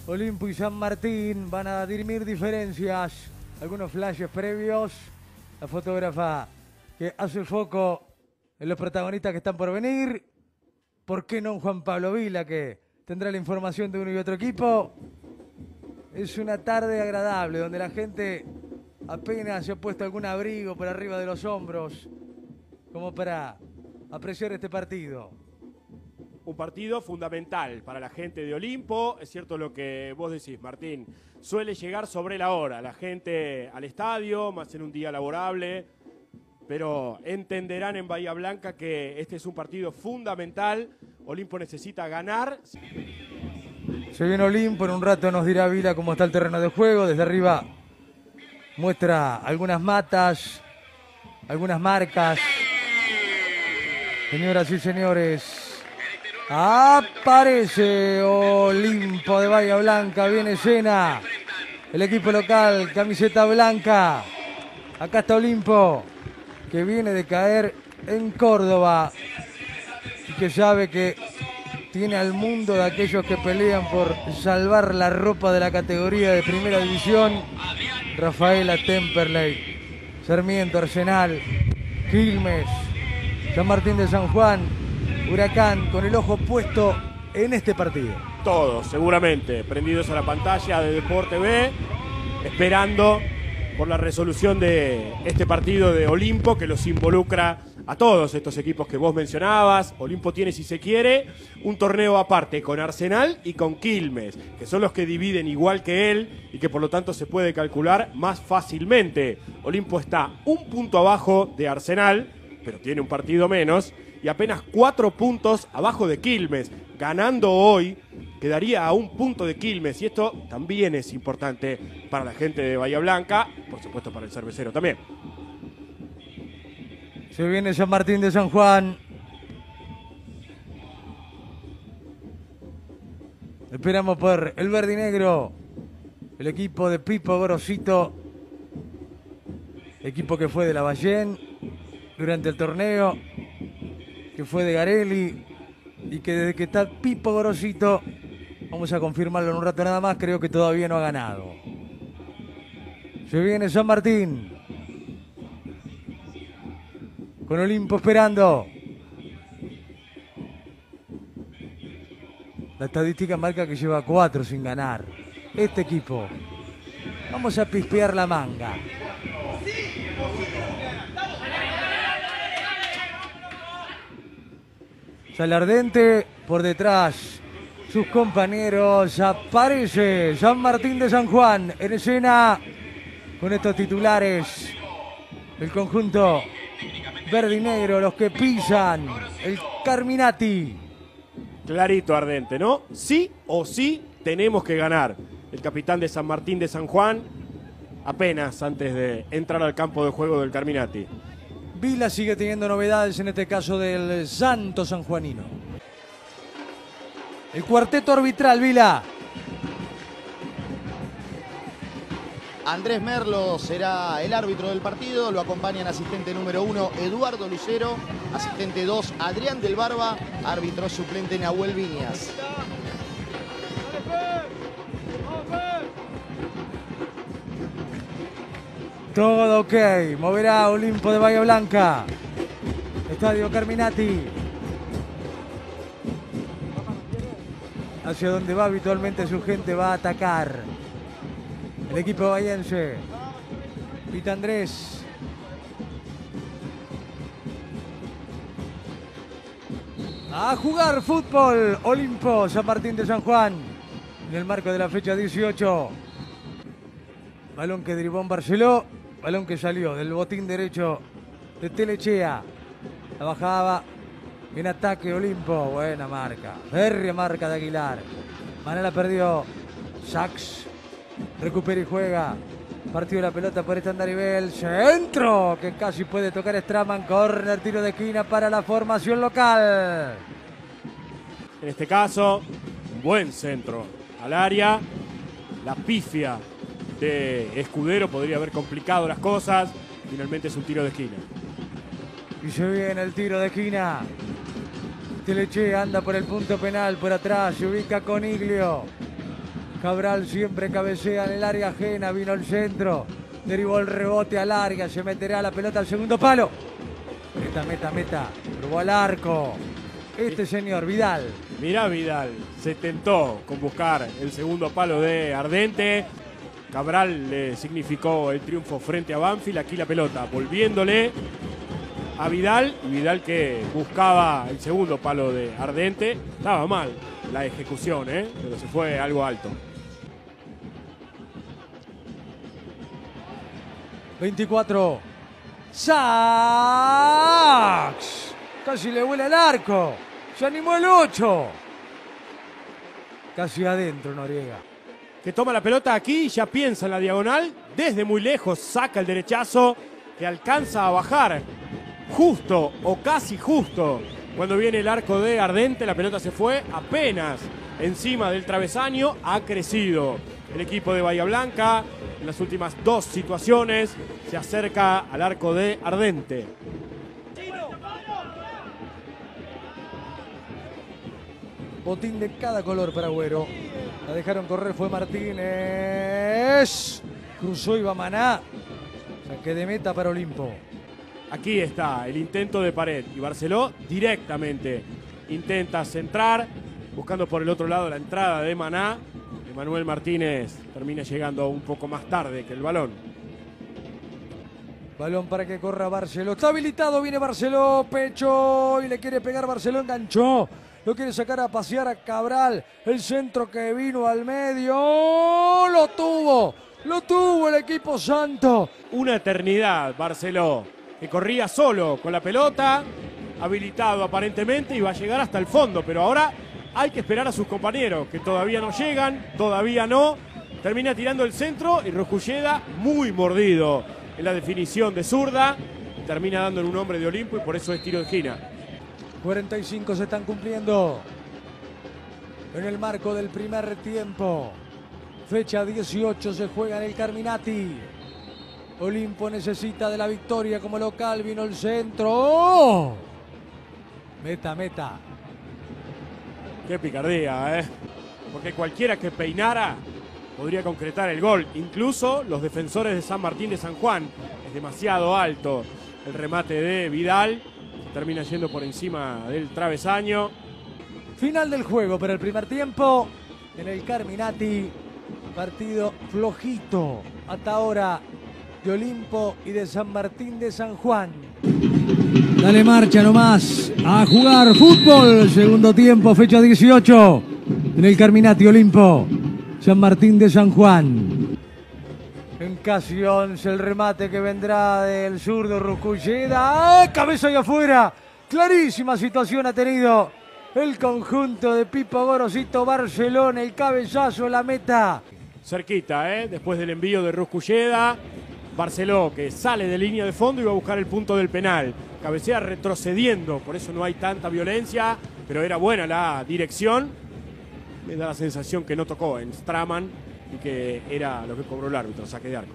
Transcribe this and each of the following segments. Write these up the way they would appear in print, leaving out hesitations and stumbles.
Olimpo y San Martín van a dirimir diferencias. Algunos flashes previos. La fotógrafa que hace foco en los protagonistas que están por venir. ¿Por qué no un Juan Pablo Vila que tendrá la información de uno y otro equipo? Es una tarde agradable donde la gente apenas se ha puesto algún abrigo por arriba de los hombros como para apreciar este partido. Un partido fundamental para la gente de Olimpo. Es cierto lo que vos decís, Martín. Suele llegar sobre la hora la gente al estadio, más en un día laborable. Pero entenderán en Bahía Blanca que este es un partido fundamental. Olimpo necesita ganar. Se viene Olimpo, en un rato nos dirá Vila cómo está el terreno de juego. Desde arriba muestra algunas matas, algunas marcas. Señoras y señores, aparece Olimpo de Bahía Blanca, viene llena el equipo local, camiseta blanca. Acá está Olimpo, que viene de caer en Córdoba y que sabe que tiene al mundo de aquellos que pelean por salvar la ropa de la categoría de primera división. Rafaela, Temperley, Sarmiento, Arsenal, Quilmes, San Martín de San Juan, Huracán, con el ojo puesto en este partido. Todos, seguramente, prendidos a la pantalla de Deporte B, esperando por la resolución de este partido de Olimpo, que los involucra a todos estos equipos que vos mencionabas. Olimpo tiene, si se quiere, un torneo aparte con Arsenal y con Quilmes, que son los que dividen igual que él y que por lo tanto se puede calcular más fácilmente. Olimpo está un punto abajo de Arsenal, pero tiene un partido menos, y apenas 4 puntos abajo de Quilmes. Ganando hoy, quedaría a un punto de Quilmes, y esto también es importante para la gente de Bahía Blanca, por supuesto para el cervecero también. Se viene San Martín de San Juan. Esperamos por el verde y negro, el equipo de Pipo Gorosito, equipo que fue de Lavallén durante el torneo, que fue de Garelli y que desde que está Pipo Gorosito, vamos a confirmarlo en un rato nada más, creo que todavía no ha ganado. Se viene San Martín, con Olimpo esperando. La estadística marca que lleva 4 sin ganar este equipo. Vamos a pispear la manga. Sale Ardente, por detrás sus compañeros. Aparece San Martín de San Juan en escena con estos titulares. El conjunto verde y negro, los que pisan el Carminati. Clarito Ardente, ¿no? Sí o sí tenemos que ganar. El capitán de San Martín de San Juan, apenas antes de entrar al campo de juego del Carminati. Vila sigue teniendo novedades, en este caso del Santo Sanjuanino. El cuarteto arbitral, Vila. Andrés Merlo será el árbitro del partido, lo acompañan asistente número 1 Eduardo Lucero, asistente 2 Adrián del Barba, árbitro suplente Nahuel Viñas. Todo ok, moverá Olimpo de Bahía Blanca. Estadio Carminati. Hacia donde va habitualmente su gente, va a atacar el equipo bahiense. Pita Andrés. A jugar fútbol. Olimpo, San Martín de San Juan. En el marco de la fecha 18. Balón que derivó en Barceló. Balón que salió del botín derecho de Telechea. La bajaba en ataque Olimpo. Buena marca. Férrea marca de Aguilar. Manala perdió. Sachs. Recupera y juega. Partió la pelota por Estandaribel. Centro que casi puede tocar Straman. Corner, tiro de esquina para la formación local. En este caso, un buen centro al área. La pifia de Escudero podría haber complicado las cosas. Finalmente es un tiro de esquina. Y se viene el tiro de esquina. Telechea anda por el punto penal, por atrás. Se ubica Coniglio. Cabral siempre cabecea en el área ajena, vino el centro, derivó el rebote al área, se meterá la pelota al segundo palo. Meta, probó al arco. Este señor, Vidal. Mirá Vidal, se tentó con buscar el segundo palo de Ardente. Cabral le significó el triunfo frente a Banfield. Aquí la pelota volviéndole a Vidal. Y Vidal que buscaba el segundo palo de Ardente. Estaba mal la ejecución, pero se fue algo alto. 24. Sachs. Casi le vuela el arco. Se animó el 8. Casi adentro Noriega. Que toma la pelota aquí, ya piensa en la diagonal. Desde muy lejos saca el derechazo que alcanza a bajar justo o casi justo. Cuando viene el arco de Ardente, la pelota se fue apenas encima del travesaño. Ha crecido el equipo de Bahía Blanca. En las últimas dos situaciones se acerca al arco de Ardente. Botín de cada color para Agüero. La dejaron correr, fue Martínez. Cruzó y va Maná. Saque de meta para Olimpo. Aquí está el intento de Pared. Y Barceló directamente intenta centrar, buscando por el otro lado la entrada de Maná. Emanuel Martínez termina llegando un poco más tarde que el balón. Balón para que corra Barceló. Está habilitado, viene Barceló, pecho. Y le quiere pegar Barceló, enganchó. Lo quiere sacar a pasear a Cabral. El centro que vino al medio. Lo tuvo el equipo santo. Una eternidad Barceló, que corría solo con la pelota, habilitado aparentemente y va a llegar hasta el fondo. Pero ahora hay que esperar a sus compañeros, que todavía no llegan, todavía no. Termina tirando el centro y Rusculleda muy mordido en la definición de zurda. Termina dando en un hombre de Olimpo y por eso es tiro de esquina. 45 se están cumpliendo en el marco del primer tiempo. Fecha 18 se juega en el Carminati. Olimpo necesita de la victoria como local. Vino el centro. ¡Oh! Meta. Qué picardía, porque cualquiera que peinara podría concretar el gol. Incluso los defensores de San Martín de San Juan. Es demasiado alto el remate de Vidal. Termina yendo por encima del travesaño. Final del juego para el primer tiempo en el Carminati. Partido flojito hasta ahora de Olimpo y de San Martín de San Juan. Dale marcha nomás a jugar fútbol. Segundo tiempo, fecha 18 en el Carminati. Olimpo, San Martín de San Juan. En casi 11 el remate que vendrá del zurdo Rusculleda. ¡Ah! Cabeza y afuera. Clarísima situación ha tenido el conjunto de Pipo Gorosito Barcelona. El cabezazo, la meta. Cerquita, después del envío de Rusculleda. Barceló que sale de línea de fondo y va a buscar el punto del penal. Cabecea retrocediendo, por eso no hay tanta violencia, pero era buena la dirección. Me da la sensación que no tocó en Straman y que era lo que cobró el árbitro, saque de arco.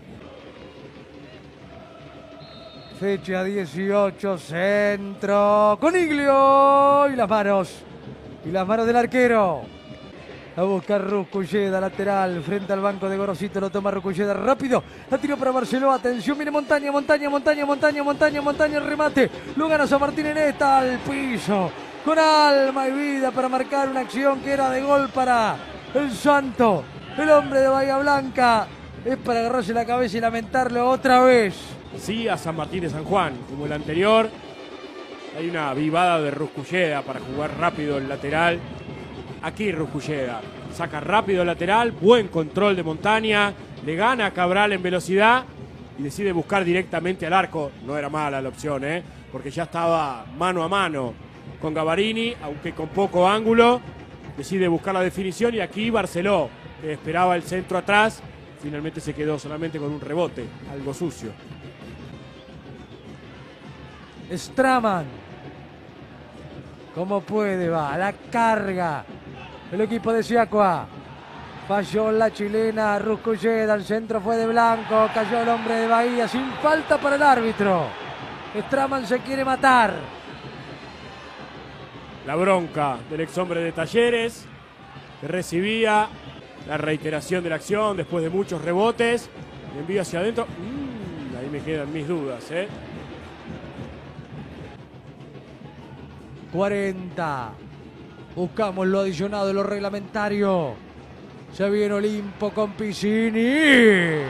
Fecha 18, centro, Coniglio y las manos del arquero. A buscar Rusculleda, lateral, frente al banco de Gorosito, lo toma Rusculleda rápido, la tiró para Barceló, atención, viene Montaña, el remate, lo gana San Martín en esta, al piso, con alma y vida para marcar una acción que era de gol para el Santo, el hombre de Bahía Blanca, es para agarrarse la cabeza y lamentarlo otra vez. Sí, a San Martín de San Juan, como el anterior, hay una vivada de Rusculleda para jugar rápido el lateral. Aquí Rusculleda saca rápido el lateral, buen control de Montaña, le gana a Cabral en velocidad y decide buscar directamente al arco. No era mala la opción, porque ya estaba mano a mano con Gavarini, aunque con poco ángulo. Decide buscar la definición y aquí Barceló, que esperaba el centro atrás, finalmente se quedó solamente con un rebote, algo sucio. Straman, como puede, va a la carga el equipo de Siacua. Falló la chilena Rusculleda, el centro fue de Blanco, cayó el hombre de Bahía, sin falta para el árbitro. Straman se quiere matar. La bronca del ex hombre de Talleres, que recibía La reiteración de la acción después de muchos rebotes. El envío hacia adentro. Ahí me quedan mis dudas, 40. Buscamos lo adicionado, lo reglamentario. Se viene Olimpo con Piscini.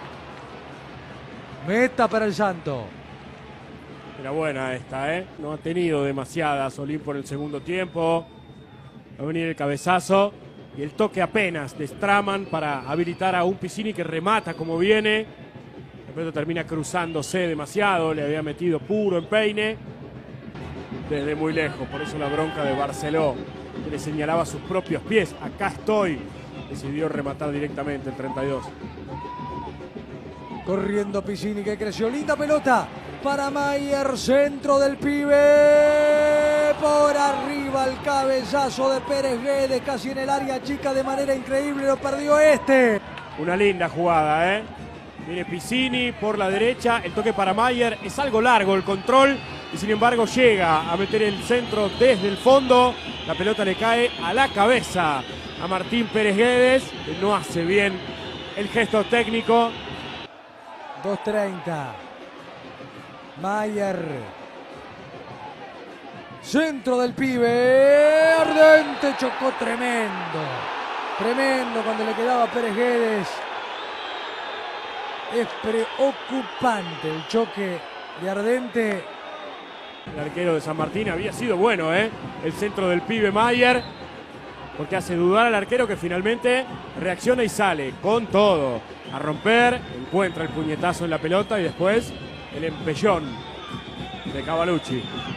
Meta para el Santo. Era buena esta, No ha tenido demasiadas Olimpo en el segundo tiempo. Va a venir el cabezazo y el toque apenas de Straman para habilitar a un Piscini que remata como viene. De pronto termina cruzándose demasiado, le había metido puro empeine desde muy lejos. Por eso la bronca de Barceló, que le señalaba sus propios pies. Acá estoy. Decidió rematar directamente el 32. Corriendo Piscini, que creció. Linda pelota para Mayer, centro del pibe. Por arriba el cabezazo de Pérez Guedes, casi en el área chica de manera increíble. Lo perdió este. Una linda jugada, Viene Piscini por la derecha. El toque para Mayer. Es algo largo el control. Y sin embargo llega a meter el centro desde el fondo. La pelota le cae a la cabeza a Martín Pérez Guedes, que no hace bien el gesto técnico. 2:30. Mayer. Centro del pibe. Ardente chocó tremendo. Tremendo cuando le quedaba a Pérez Guedes. Es preocupante el choque de Ardente. El arquero de San Martín había sido bueno, el centro del pibe Mayer, porque hace dudar al arquero, que finalmente reacciona y sale con todo a romper, encuentra el puñetazo en la pelota y después el empellón de Cavalucci.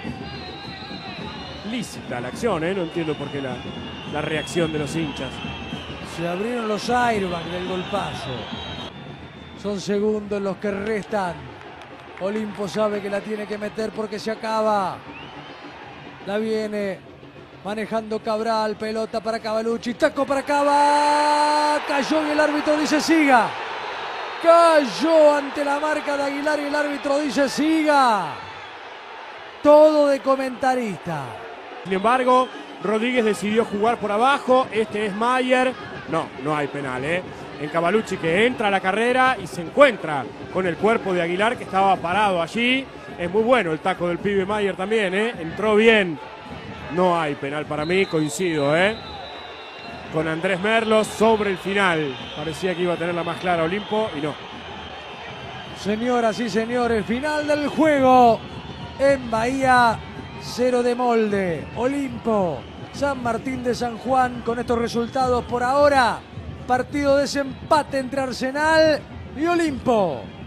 Lícita la acción, no entiendo por qué la reacción de los hinchas. Se abrieron los airbags del golpazo. Son segundos los que restan. Olimpo sabe que la tiene que meter porque se acaba. La viene manejando Cabral, pelota para Cavalucci, taco para Cava. Cayó y el árbitro dice siga. Cayó ante la marca de Aguilar y el árbitro dice siga. Todo de comentarista. Sin embargo, Rodríguez decidió jugar por abajo. Este es Mayer. No hay penal, En Cavalucci, que entra a la carrera y se encuentra con el cuerpo de Aguilar, que estaba parado allí. Es muy bueno el taco del pibe Mayer también, Entró bien. No hay penal para mí, coincido, con Andrés Merlos sobre el final. Parecía que iba a tener la más clara Olimpo y no. Señoras y señores, final del juego en Bahía, 0 de molde. Olimpo, San Martín de San Juan, con estos resultados por ahora. Partido de desempate entre Arsenal y Olimpo.